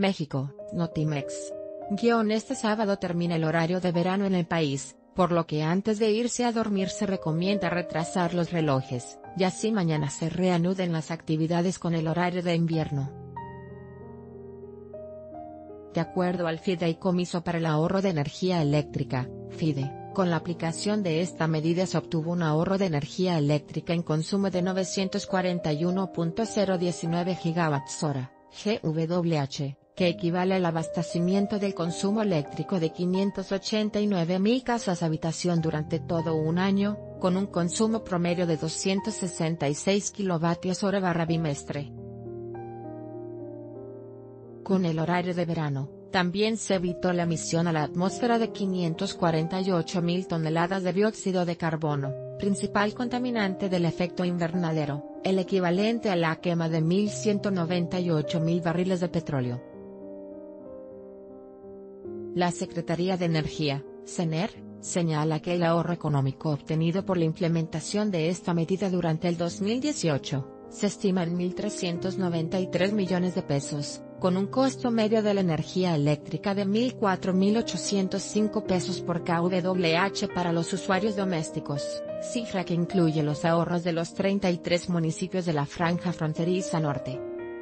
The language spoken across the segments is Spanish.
México, Notimex. Este sábado termina el horario de verano en el país, por lo que antes de irse a dormir se recomienda retrasar los relojes, y así mañana se reanuden las actividades con el horario de invierno. De acuerdo al Fideicomiso para el Ahorro de Energía Eléctrica, FIDE, con la aplicación de esta medida se obtuvo un ahorro de energía eléctrica en consumo de 941.019 GWh, GWh, que equivale al abastecimiento del consumo eléctrico de 589.000 casas habitación durante todo un año, con un consumo promedio de 266 kWh/bimestre. Con el horario de verano, también se evitó la emisión a la atmósfera de 548.000 toneladas de dióxido de carbono, principal contaminante del efecto invernadero, el equivalente a la quema de 1.198.000 barriles de petróleo. La Secretaría de Energía, SENER, señala que el ahorro económico obtenido por la implementación de esta medida durante el 2018, se estima en 1.393 millones de pesos, con un costo medio de la energía eléctrica de 4.805 pesos por kWh para los usuarios domésticos, cifra que incluye los ahorros de los 33 municipios de la franja fronteriza norte.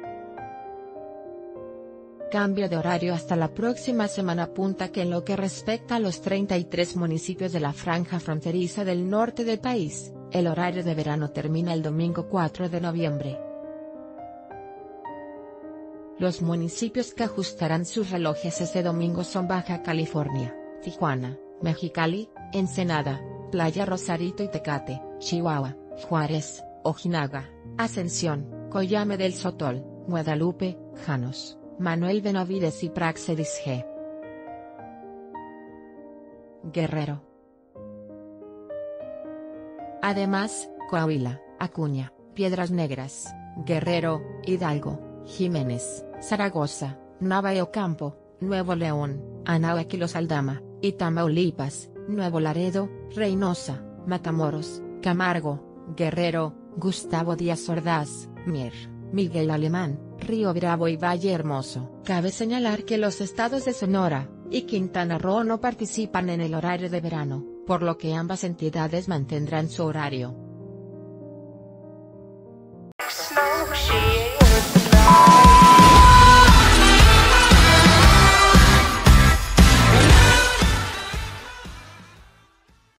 Cambio de horario hasta la próxima semana. Apunta que en lo que respecta a los 33 municipios de la franja fronteriza del norte del país, el horario de verano termina el domingo 4 de noviembre. Los municipios que ajustarán sus relojes ese domingo son Baja California, Tijuana, Mexicali, Ensenada, Playa Rosarito y Tecate, Chihuahua, Juárez, Ojinaga, Ascensión, Coyame del Sotol, Guadalupe, Janos, Manuel Benavides y Praxedis G. Guerrero. Además, Coahuila, Acuña, Piedras Negras, Guerrero, Hidalgo, Jiménez, Zaragoza, Nava y Ocampo, Nuevo León, Anáhuac y Los Aldama, y Tamaulipas, Nuevo Laredo, Reynosa, Matamoros, Camargo, Guerrero, Gustavo Díaz Ordaz, Mier, Miguel Alemán, Río Bravo y Valle Hermoso. Cabe señalar que los estados de Sonora y Quintana Roo no participan en el horario de verano, por lo que ambas entidades mantendrán su horario.